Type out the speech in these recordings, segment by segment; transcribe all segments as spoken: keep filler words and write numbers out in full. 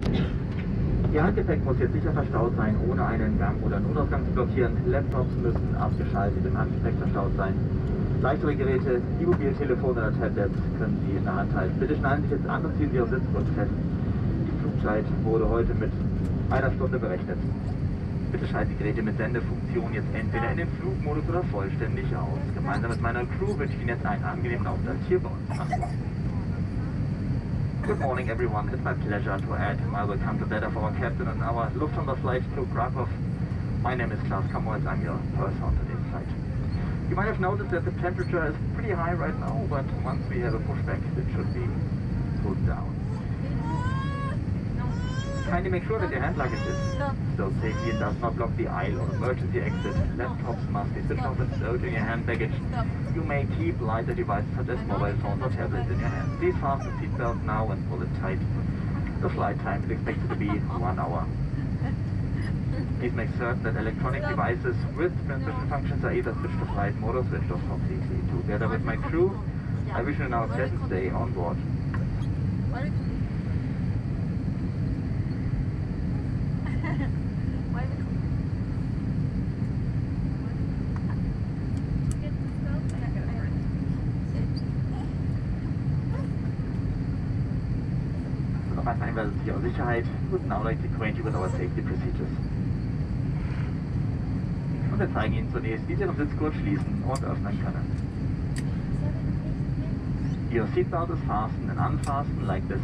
Ihr Handgepäck muss jetzt sicher verstaut sein, ohne einen Gang oder Notausgang zu blockieren. Laptops müssen abgeschaltet im Handgepäck verstaut sein. Leichtere Geräte, wie Mobiltelefone oder Tablets können Sie in der Hand halten. Bitte schnallen Sie sich jetzt an und ziehen Sie Ihren Sitzgurt fest. Die Flugzeit wurde heute mit einer Stunde berechnet. Bitte schalten die Geräte mit Sendefunktion jetzt entweder in den Flugmodus oder vollständig aus. Gemeinsam mit meiner Crew wünsche ich Ihnen jetzt einen angenehmen Aufenthalt hier bei uns. Good morning everyone, it's my pleasure to add my welcome to that of our captain on our Lufthansa flight to Krakow. My name is Klaus Kamholz, I'm your purser on today's flight. You might have noticed that the temperature is pretty high right now, but once we have a pushback it should be cooled down. Kindly make sure that your hand luggage is stowed safely and does not block the aisle or emergency exit. Laptops must be switched off and stowed in your hand baggage. You may keep lighter devices such as mobile phones or tablets in your hands. Please fasten the seatbelt now and pull it tight. The flight time is expected to be one hour. Please make certain that electronic devices with transmission functions are either switched to flight mode or switched off completely. Together with my crew, I wish you now a pleasant stay on board. Als Hinweise zu Ihrer Sicherheit, we would now like to acquaint you with our safety procedures. Und wir zeigen Ihnen zunächst, wie Sie Ihren Sitzgurt schließen und öffnen können. Your seatbelt is fastened and unfastened like this.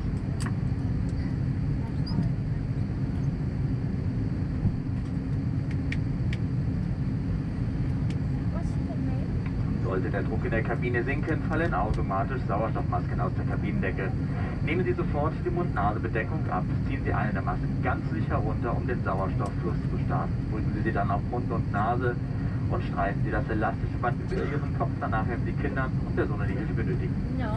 Sollte der Druck in der Kabine sinken, fallen automatisch Sauerstoffmasken aus der Kabinendecke. Nehmen Sie sofort die Mund-Nase-Bedeckung ab. Ziehen Sie eine der Masken ganz sicher runter, um den Sauerstofffluss zu starten. Drücken Sie sie dann auf Mund und Nase und streifen Sie das elastische Band über Ihren Kopf. Danach helfen Sie Kindern und Personen, die Hilfe benötigen.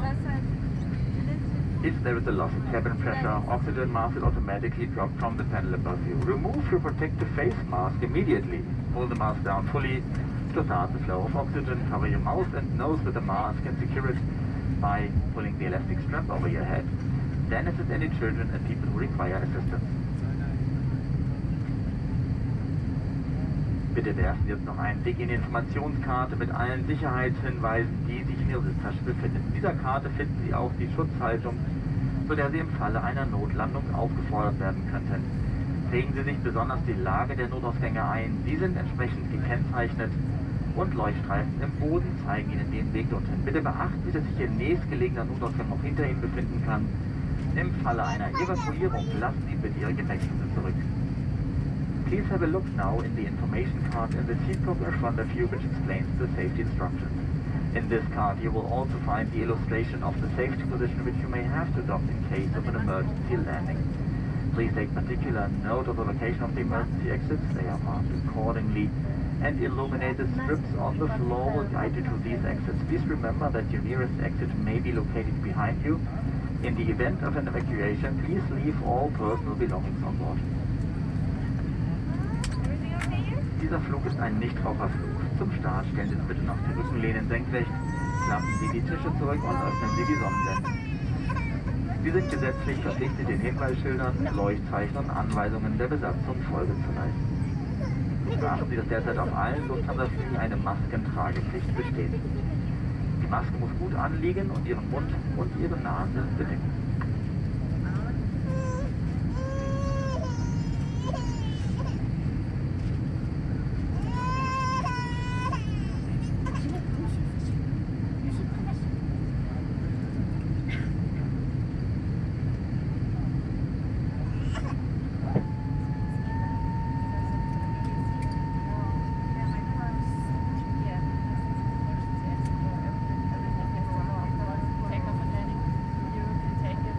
If there is a loss in cabin pressure, oxygen mask will automatically drop from the panel above you. Remove your protective face mask immediately. Pull the mask down fully to start the flow of oxygen. Cover your mouth and nose with the mask and secure it by pulling the elastic strap over your head. Then assist any children and people who require assistance. Bitte werfen Sie jetzt noch einen Blick in die Informationskarte mit allen Sicherheitshinweisen, die sich in Ihrer Sitztasche befinden. In dieser Karte finden Sie auch die Schutzhaltung, zu der Sie im Falle einer Notlandung aufgefordert werden könnten. Prägen Sie sich besonders die Lage der Notausgänge ein. Sie sind entsprechend gekennzeichnet und Leuchtstreifen im Boden zeigen Ihnen den Weg dorthin. Bitte beachten Sie, dass sich Ihr nächstgelegener Notausgang noch hinter Ihnen befinden kann. Im Falle einer Evakuierung lassen Sie bitte Ihre Gepäckstücke zurück. Please have a look now in the information card in the seat cover in front of you, which explains the safety instructions. In this card you will also find the illustration of the safety position which you may have to adopt in case of an emergency landing. Please take particular note of the location of the emergency exits. They are marked accordingly, and illuminated strips on the floor will guide you to these exits. Please remember that your nearest exit may be located behind you. In the event of an evacuation, please leave all personal belongings on board. Dieser Flug ist ein Nichtraucherflug. Zum Start stellen Sie bitte noch die Rückenlehnen senkrecht, klappen Sie die Tische zurück und öffnen Sie die Sonnenblenden. Sie sind gesetzlich verpflichtet, den Hinweisschildern, Leuchtzeichen und Anweisungen der Besatzung Folge zu leisten. Beachten Sie, dass derzeit auf allen Lufthansa-Flügen eine Maskentragepflicht besteht. Die Maske muss gut anliegen und Ihren Mund und Ihre Nase bedecken. Take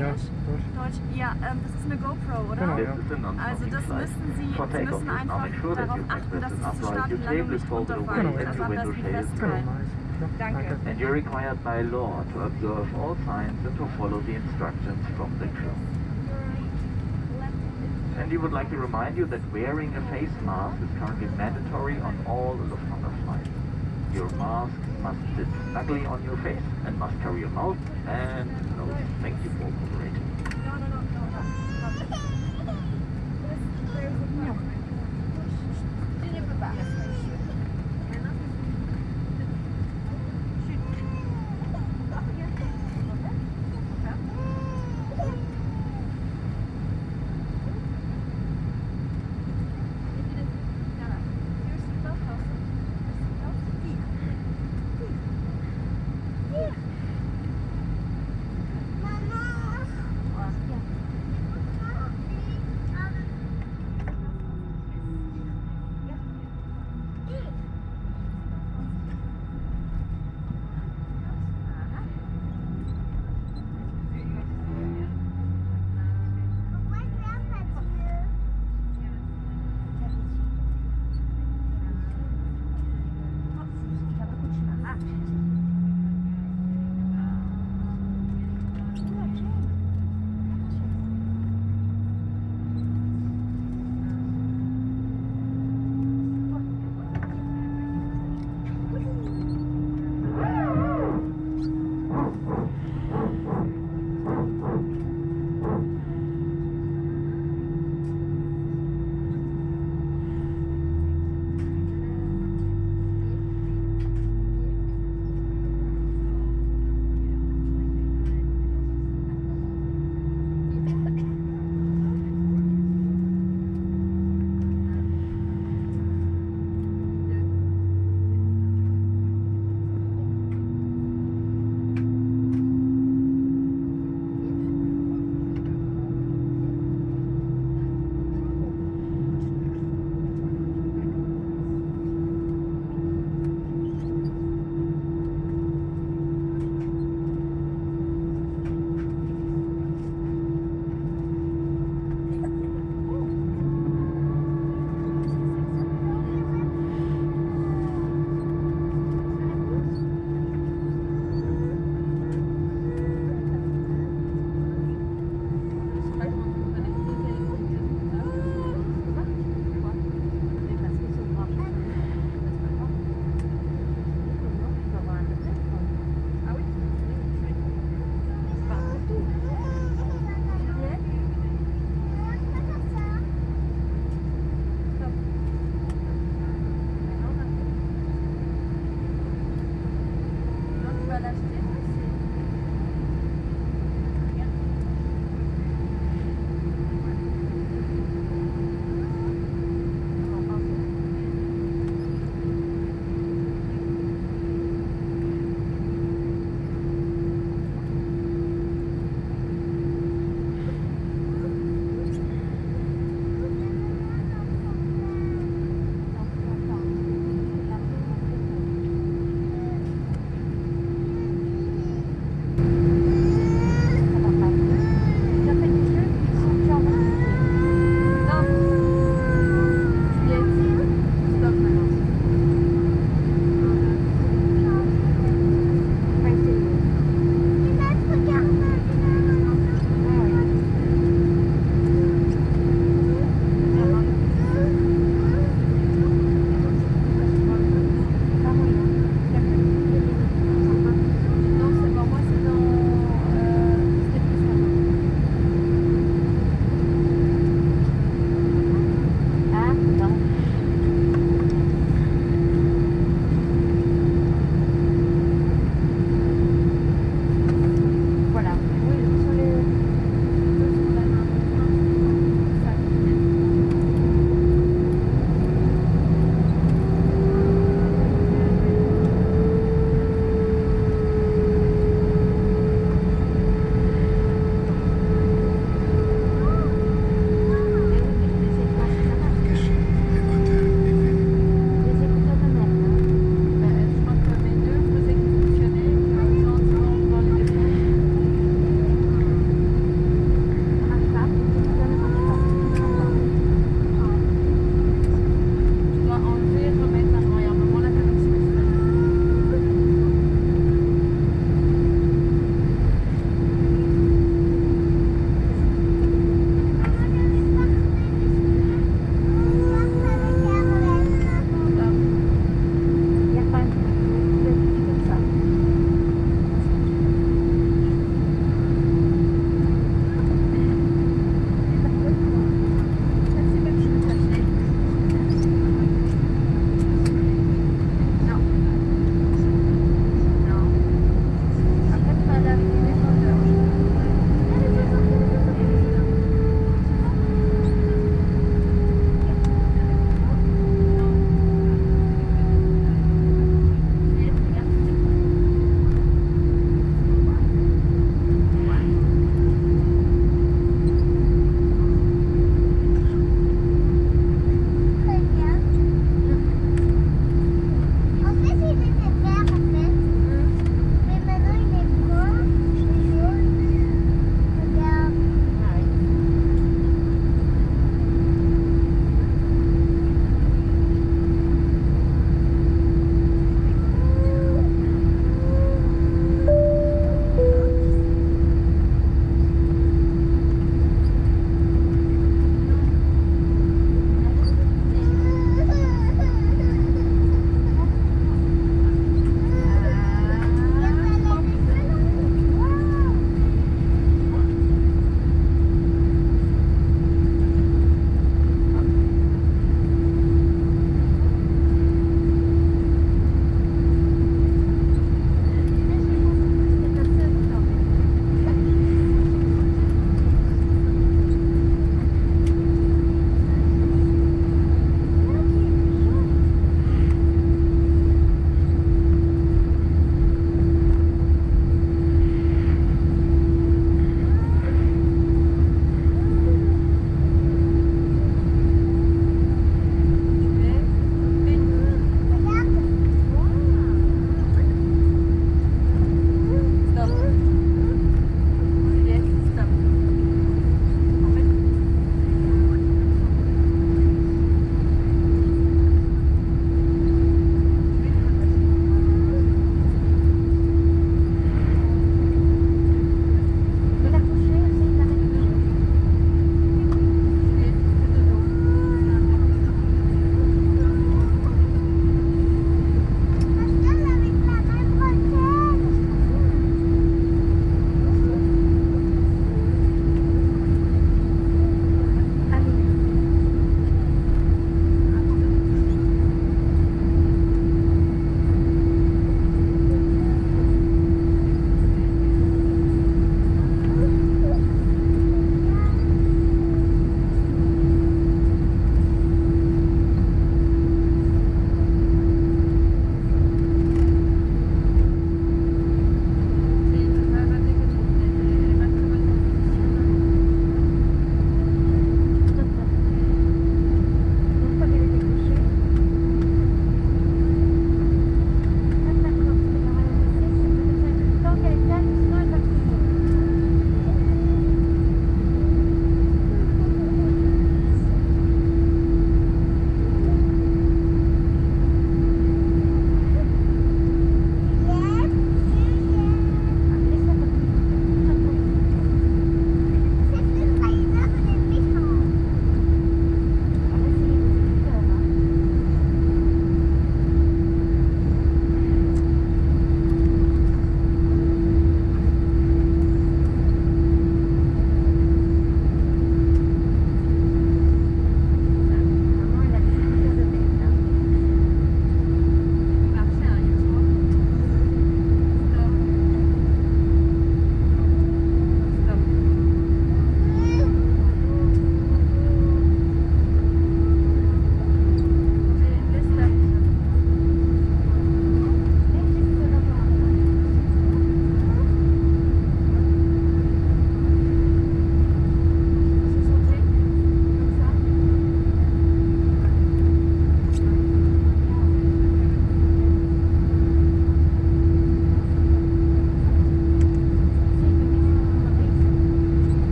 Englisch? Deutsch. Deutsch? Ja, ähm, das ist eine GoPro, oder? Genau, ja. This is a Also non-smoking das flight. müssen Sie, For Sie takeoff, müssen you must einfach ensure that darauf you achten, dass press Sie an zur upright, Start your und Landung table is nicht folded away runterfallen, Genau, ja. and also your am window besten shade is Genau, festhalten. nice. Ja, Danke. And you're required by law to observe all signs and to follow the instructions from the crew. And we would like to remind you that wearing a face mask is currently mandatory on all Lufthansa flights. Your mask must sit snugly on your face and must cover your mouth and nose. Thank you for cooperating. No, no, no, no, no.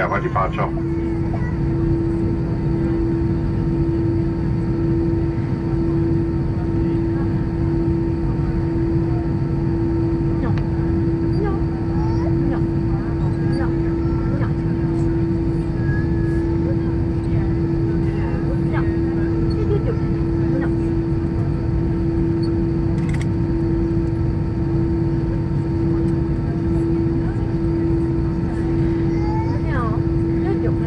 prepare for departure. Good.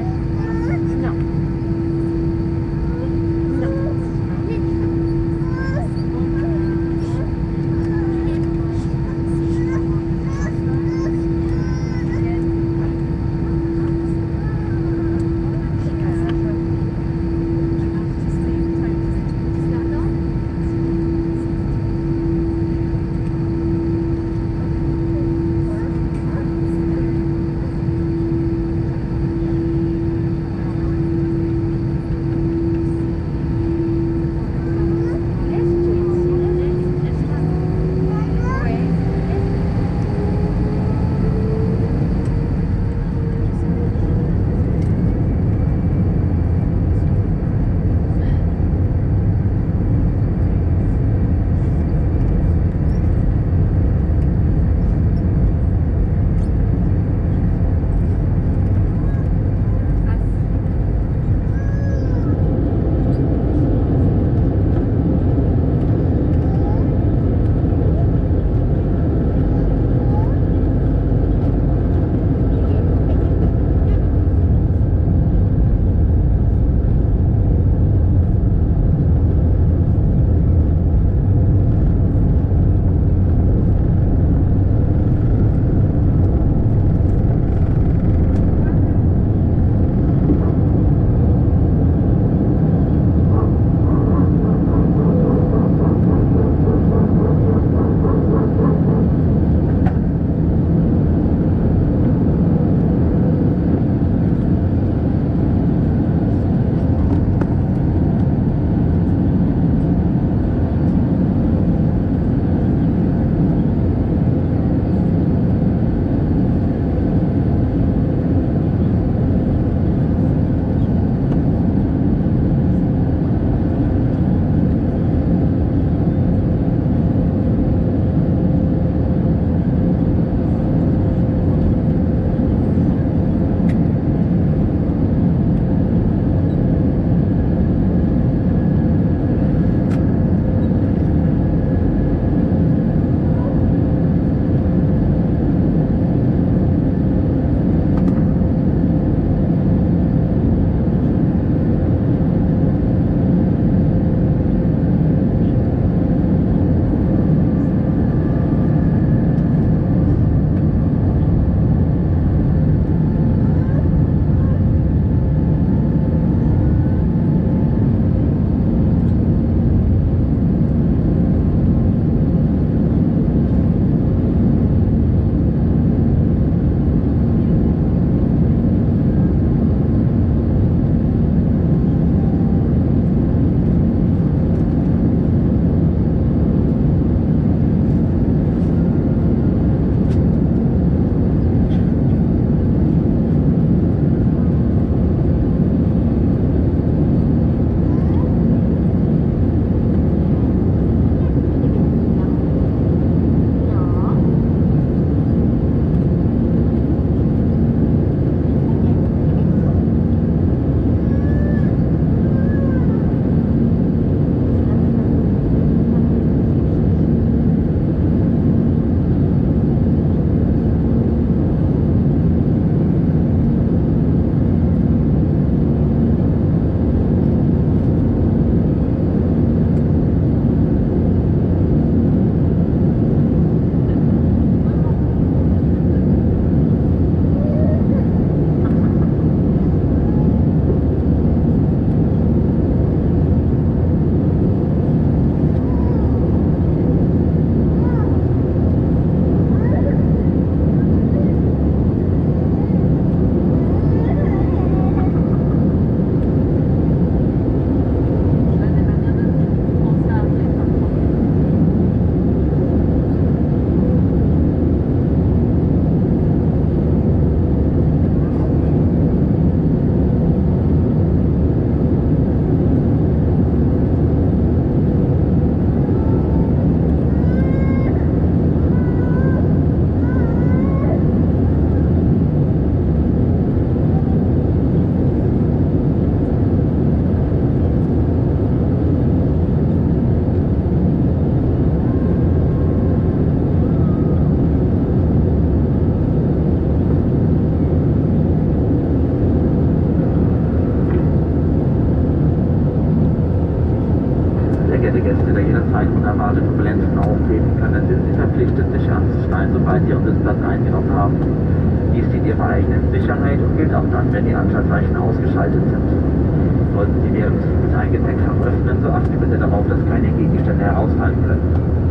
Verehrte Gäste, da jederzeit unerwartete Turbulenzen auftreten können, sind Sie verpflichtet, sich anzuschnallen, sobald Sie Ihren Sitzplatz eingenommen haben. Dies dient Ihrer eigenen Sicherheit und gilt auch dann, wenn die Anschaltzeichen ausgeschaltet sind. Sollten Sie während des Fluges ein Gepäckfach öffnen, so achten Sie bitte darauf, dass keine Gegenstände herausfallen können.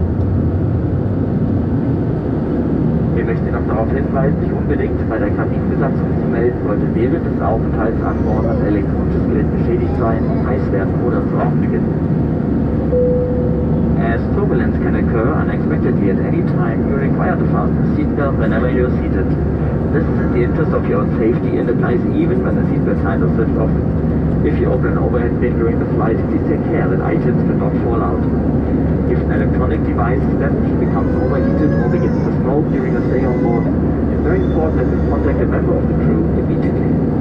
Wir möchten noch darauf hinweisen, sich unbedingt bei der Kabinenbesatzung zu melden, sollte während des Aufenthalts an Bord ein elektronisches Gerät beschädigt sein, heiß werden oder zu rauchen beginnen. As turbulence can occur unexpectedly at any time, you are required to fasten the seatbelt whenever you are seated. This is in the interest of your own safety and applies even when the seatbelt sign is switched off. If you open an overhead bin during the flight, please take care that items do not fall out. If an electronic device suddenly becomes overheated or begins to smoke during a stay on board, it's very important that you contact a member of the crew immediately.